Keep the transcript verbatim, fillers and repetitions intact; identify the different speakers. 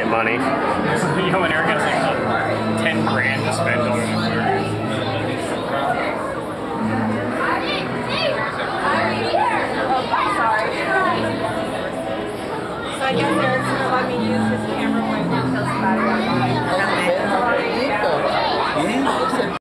Speaker 1: money.
Speaker 2: You know, when Eric has like ten grand to spend on an aquarium.
Speaker 3: So I guess Eric's gonna let me use his camera when he kills the battery.
Speaker 4: Okay.